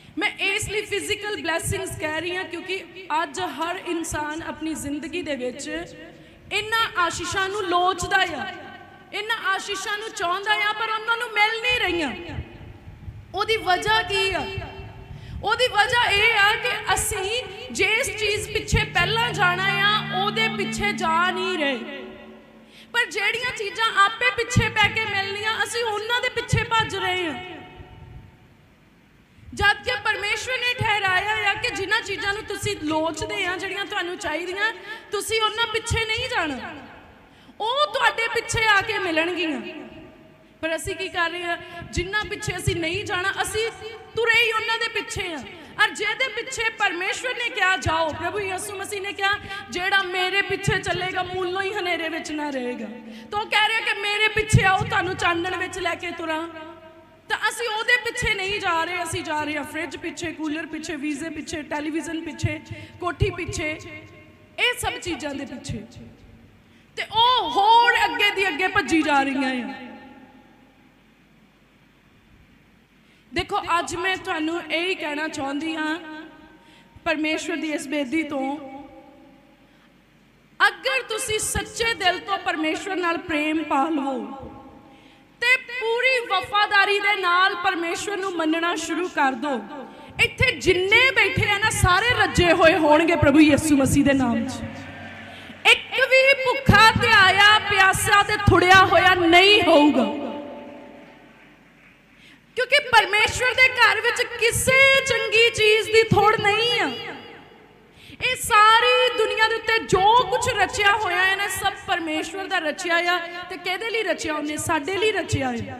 मैं इसलिए physical blessings कह रही हाँ क्योंकि अज हर इंसान अपनी जिंदगी दे विच इन्हां आशीषां नूं लोचदा आ, इन्हां आशीषां नूं चाहुंदा आ, पर उन्हां नूं मिल नहीं रहीआं। उहदी वजह की आ? उहदी वजह यह आ कि असीं जिस चीज़ पिछे पहलां जाना आ उहदे पिछे जा नहीं रहे, पर जिहड़ियां चीज़ां आपे पिछे पै के मिलनियां असीं उन्हां दे पिछे भज रहे हैं। जबकि परमेश्वर ने ठहराया है कि जिन्हां चीज़ां नूं तुसीं लोचदे आ, जिहड़ियां तुहानूं चाहीदियां, तुसीं उन्हां पिछे नहीं जाना, वो तुहाडे पिछे आके मिलणगियां। पर असीं की कर रहे हैं? जिन्हां पिछे असीं नहीं जाना असीं तुरे ही उन्हां दे पिछे आ। और जिहदे पिछे परमेश्वर ने कहा जाओ, प्रभु यीशु मसीह ने कहा जेड़ा मेरे पिछे चलेगा मूलों ही हनेरे विच ना रहेगा। तो वो कह रहे कि मेरे पिछे आओ, तुहानूं चानण विच लैके तुरां। तो असीं उहदे पिछे नहीं जा रहे, असीं जा रहे हैं फ्रिज पिछे, कूलर पिछे, वीजे पिछे, टैलीविजन पिछे, कोठी पिछे, ये सब चीज़ों के पिछे, ते ओह होर अगे दी अगे भजी जा रही हैं। देखो अज मैं तुहानूं यही कहना चाहती हाँ परमेश्वर की इस बेदी तो, अगर तुसीं सच्चे दिल तो परमेश्वर नाल प्रेम पा लवो ते पूरी वफादारी दे नाल परमेश्वर नूं मनना शुरू कर दो, इत्थे जिन्ने बैठे हैं ना सारे रजे होए होणगे प्रभु यीशु मसीह दे नाम च। एक भी भुखा ते आया प्यासा ते थुड़िया होया नहीं होऊगा, क्योंकि परमेश्वर दे घर विच किसी चंगी चीज़ दी थोड़ नहीं है। ये सारी दुनिया के उत्ते जो कुछ रचिया होया है ना सब परमेश्वर का रचिया आ। ते किहदे लई रचिया? उन्हें साडे लई रचिया है,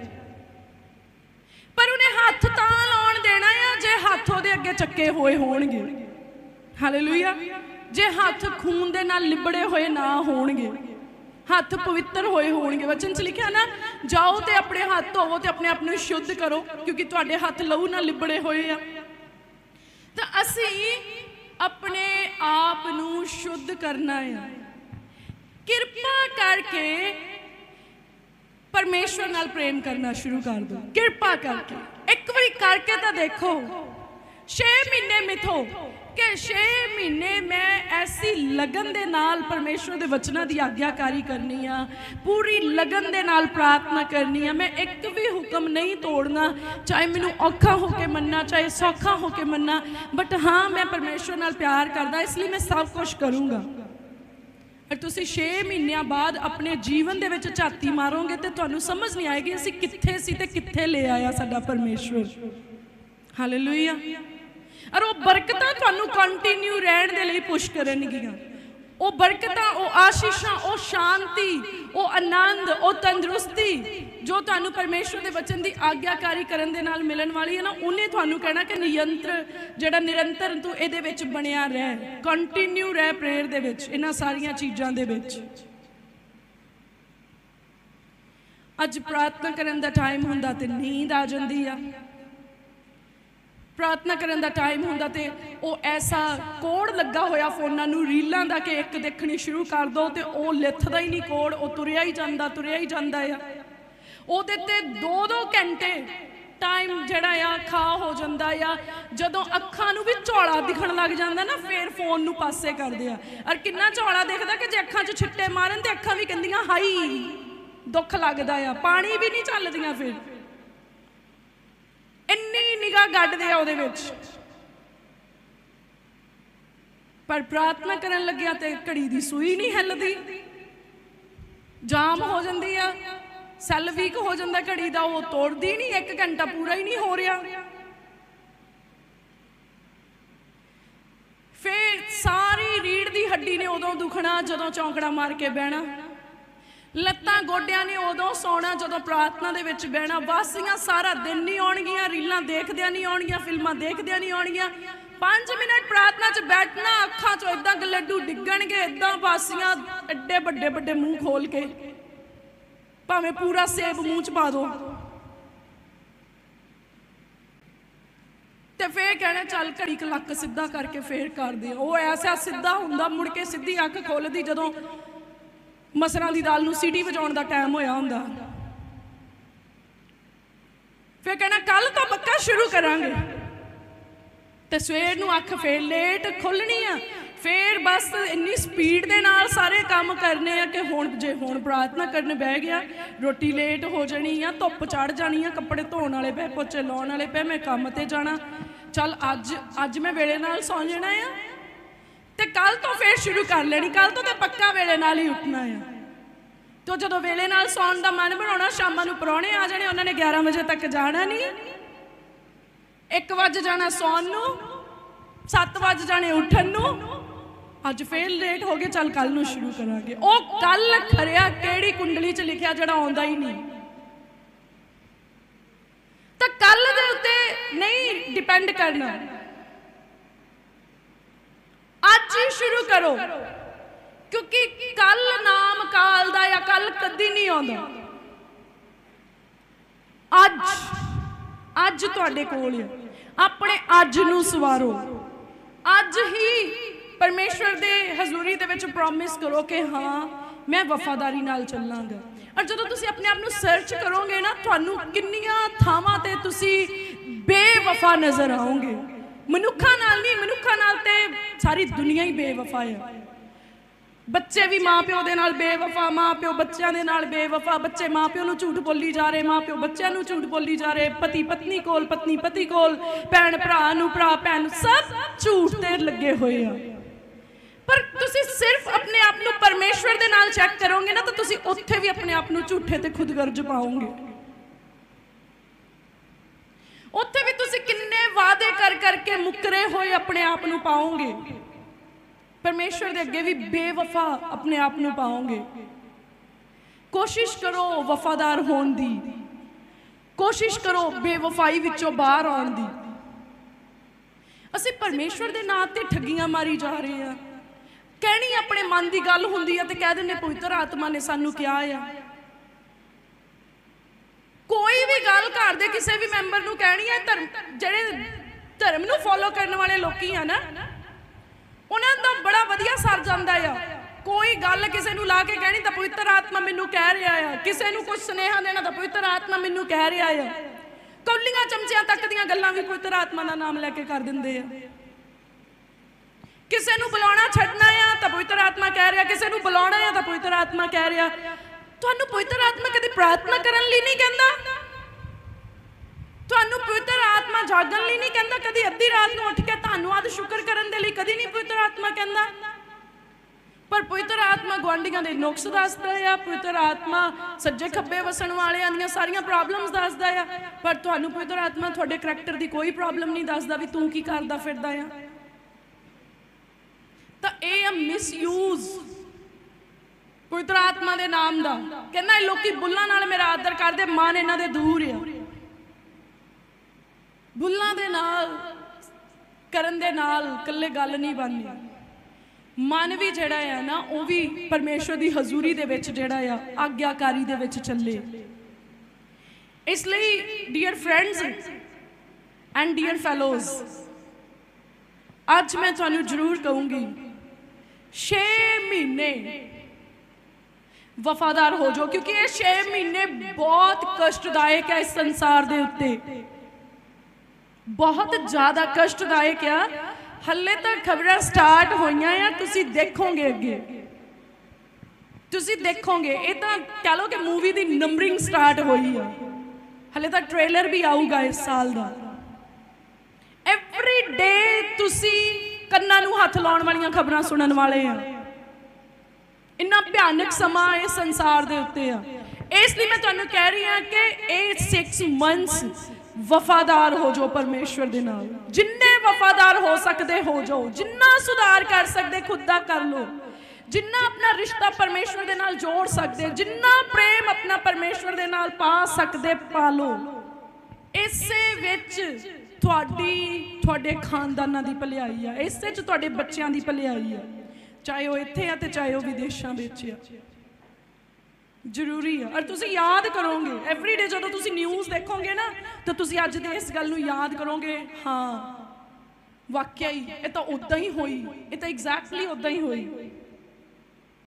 पर उन्हें हाथ तां लाउण देना है जे हाथ उहदे अगे चक्के होए होणगे। हालेलुया। जे हाथ खून दे नाल लिबड़े होए ना होणगे, हाथ पवित्र होए होणगे। वचन च लिखिया ना, जाओ ते अपने हाथ धोवो ते अपने आप नूं शुद्ध करो क्योंकि तुहाडे हाथ लहू नाल लिबड़े होए आ। तां असीं अपने आप नूं शुद्ध करना है। कृपा करके परमेश्वर नाल प्रेम करना शुरू कर दो। कृपा करके एक बारी करके तो देखो। 6 महीने मिथो कि 6 महीने मैं ऐसी लगन दे नाल परमेश्वर दे वचनां दी आग्याकारी करनी आ, पूरी लगन दे नाल प्रार्थना करनी आ। मैं एक भी हुक्म नहीं तोड़ना, चाहे मैनूं औखा होके मनना चाहे सौखा होके मनना, बट हाँ मैं परमेश्वर नाल प्यार करदा इसलिए मैं सब कुछ करूँगा। पर तुसीं 6 महीनों बाद अपने जीवन दे विच झाती मारोगे तो तुहानूं समझ नहीं आएगी असीं कित्थे सी ते कित्थे ले आया साडा परमेश्वर। हालेलुया। और वो बरकतां तुहानूं कंटिन्यू रहण दे लई पुश करनगियां। वो बरकतां, वो आशीषां, वो शांति, वो आनंद, वो तंदुरुस्ती जो तुहानूं परमेश्वर दे वचन दी आग्याकारी करन दे नाल मिलण वाली है ना, उन्हें तुहानूं कहना कि निरंतर तू इहदे विच बणिया रह, कंटिन्यू रह प्रेयर दे विच, इन्हां सारियां चीज़ां दे विच। अज प्रार्थना करन दा टाइम हुंदा ते नींद आ जांदी आ। प्रार्थना करन दा टाइम हुंदा ते वो ऐसा कोड लगा होया फोनां नूं रीलां दा कि एक देखनी शुरू कर दो तो वो लिथदा ही नहीं कोड, वो तुरिया ही जांदा आ। ओहदे ते 2-2 घंटे टाइम जिहड़ा आ खा हो जांदा आ। जदों अखां नूं भी झोला दिखण लग जांदा ना फिर फोन नूं पासे करदे आ। और किन्ना झोला दिखदा कि जे अखां 'च छिट्टे मारन ते अखां भी कहंदियां हाई दुख लगदा आ, पानी भी नहीं चलदियां, फिर इन्नी निगाह गड्डदे आ उहदे विच। पर प्रार्थना करन लग्या ते घड़ी दी सूई नहीं हिलदी, जाम हो जांदी आ, सैल वीक हो जांदा घड़ी दा, वो तोड़दी नहीं, 1 घंटा पूरा ही नहीं हो रहा। फिर सारी रीढ़ दी हड्डी ने उदों दुखना जदों चौंकड़ा मार के बहना, लत्तां गोडियां ने उदों सौना जदों प्रार्थना दे विच बहना। वासियां सारा दिन नहीं आउणगियां, रीलां देखदियां नहीं आउणगियां, फिल्मां देखदियां नहीं आउणगियां। 5 मिनट प्रार्थना च बैठना, अखां चों इदां गलड्डू डिग्गणगे, इदां वासियां एड्डे बड़े बड़े मूँह खोल के, भावें पूरा सेब मूँह च पा दो, ते फिर कहना चल घड़ी क लक सीधा करके फिर कर दे। वो ऐसा सीधा हुंदा, मुड़ के सीधी अख खोलदी जदों मसरां दी दाल नूं सीटी वजाउण दा टाइम होया हुंदा। फिर कहना कल तो पक्का शुरू करांगे। तो सवेर नूं अख फिर लेट खुलनी आ, फिर बस इन्नी स्पीड दे नाल सारे काम करने आ कि हुण जे हुण प्रार्थना करने बह गया रोटी लेट हो जानी आ, धुप चढ़ जानी आ, कपड़े धोने वाले पे, पोचे लाउण वाले पे, मैं काम ते जाना, चल अज मैं वेले नाल सौ जाना आ, ते कल तो फिर शुरू कर लेनी, कल तो पक्का वेले नाल ही उठना है। तो जो वेले नाल सौण दा मन बनाउणा, शामां नूं परौणे आ जाने, उन्होंने 11 बजे तक जाना नहीं, 1 वज जाना सौण नूं, 7 वज जाने उठन नूं, अज फिर लेट हो गए, चल कल नूं शुरू करांगे। ओ कल खरिया किहड़ी कुंडली च लिखिया जिहड़ा आउंदा ही नहीं, तो कल दे उत्ते नहीं डिपेंड करना, अज ही शुरू करो, क्योंकि कल नाम काल दा या कल कदी नहीं आउंदा, अज तुहाडे कोल है, अपने अज नूं सवारो, अज ही परमेश्वर दे हजूरी दे विच प्रॉमिस करो कि हाँ मैं वफादारी नाल चलांगा। और जदों तुसीं अपने आप नूं सर्च करोगे ना, तुहानूं किन्नियां थावां ते तुसीं बेवफा नज़र आओगे, मनुखा नाल नहीं, मनुखा नाल ते सारी दुनिया ही बेवफा है। बच्चे भी माँ प्यो दे नाल बेवफा, माँ प्यो बच्चों के नाल बेवफा, बच्चे माँ प्यो नूं झूठ बोली जा रहे, माँ प्यो बच्चों नूं झूठ बोली जा रहे, पति पत्नी कोल, पत्नी पति कोल, भैन भरा नूं, भरा भैन, सब झूठ ते लगे हुए आ। पर तुसी सिर्फ अपने आप नूं परमेश्वर दे नाल चेक करोगे ना, तो तुसी उत्थे भी अपने आप नूं झूठे ते खुदगर्ज पाओगे। उत्थे भी तुसी किन्ने वादे कर करके मुकरे हुए अपने आप नूं पाओगे, परमेश्वर दे अगे भी बेवफा अपने आप नूं पाओगे। कोशिश करो वफादार होने दी, कोशिश करो बेवफाई विचों बाहर आउण दी। असीं परमेश्वर दे नाम ते ठगियां मारी जा रहे हैं, कहनी अपने मन की गल हुंदी है ते कह दिंदे पवित्र आत्मा ने सानू क्या है। कोई भी गल घर दे किसी भी मैंबर नूं कहनी है, जिहड़े धर्म नूं फॉलो करने वाले लोकी है ना, उन्हां दा बड़ा वधिया सर जांदा है। कोई गल किसी नूं ला के कहनी तो पवित्र आत्मा मैनूं कह रहा है, किसी नूं कुछ सुनेहा देना तो पवित्र आत्मा मैनूं कह रहा है। कौलियां चमचियां तक दीयां गल्लां भी पवित्र आत्मा दा नाम लैके कर दिंदे आ। किसी नूं बुलाउणा छड्डना है तो पवित्र आत्मा कह रहा, किसी नूं बुलाउणा है तो पवित्र आत्मा कह रहा। तुहानूं पवित्र आत्मा कदी प्रार्थना करन लई नहीं कहंदा, तुहानूं पवित्र आत्मा जागण लई नहीं कहंदा, कदी अद्धी रात नूं उठ के धन्नवाद शुक्र करन दे लई कदी नहीं पवित्र आत्मा कहंदा। पर पवित्र आत्मा गुआंढियां दे नुक्स दसदा है, पवित्र आत्मा सज्जे खब्बे वसण वालियां दियां सारियां प्रॉब्लम्स दसदा है, पर तुहानूं पवित्र आत्मा तुहाडे करैक्टर दी कोई प्रॉब्लम नहीं दसदा भी तूं की करदा फिरदा है। तो यह मिसयूज पवित्र आत्मा दे नाम दा। कहना लोकी बुल्लां नाल मेरा आदर करदे, मन इन्हां दे दूर है। बुल्लां दे नाल करन दे नाल कल्ले गल नहीं बननी, मन भी जिहड़ा है ना वो भी परमेश्वर दी हजूरी दे विच जिहड़ा है आग्याकारी दे विच चले। इसलिए dear friends and dear fellows, अज मैं तुहानूं जरूर कहूँगी 6 महीने वफादार हो जाओ, क्योंकि ये 6 महीने बहुत कष्टदायक है। इस संसार दे उत्ते बहुत ज़्यादा कष्टदायक है। हले तक खबरां स्टार्ट होईयां हैं, तुसी देखोगे अगे, तुसी देखोगे। ये तो कह लो कि मूवी दी नंबरिंग स्टार्ट हुई है, हले तक ट्रेलर भी आऊगा इस साल का। एवरी डे तुसी कन्नां नूं हथ लाउण वालियां खबरां सुनन वाले हैं। इन्ना भयानक समा इस संसार दे उत्ते है। इसलिए मैं तुहानूं कह रही हाँ कि ये 6 मंथ्स वफादार हो जाओ परमेश्वर दे नाल। जिन्ने वफादार हो सकते हो जाओ, जिन्ना सुधार कर सकते खुद दा कर लो, जिन्ना अपना रिश्ता परमेश्वर दे नाल जोड़ सकते, जिन्ना प्रेम अपना परमेश्वर दे नाल पा सकते पा लो। इसे विच तुहाडे खानदानां दी भलाई है, इसे च तुहाडे बच्चों की भलाई है, चाहे वो इत्थे है तो चाहे वो विदेशों विच है। जरूरी है। और तुसी याद करोगे एवरी डे जो तुसी न्यूज़ देखोगे ना, तो तुसी अज दे इस गल नूं याद करोगे, हाँ वाकई ये तो उदा ही हुई, ये तो एग्जैक्टली उदा ही हुई।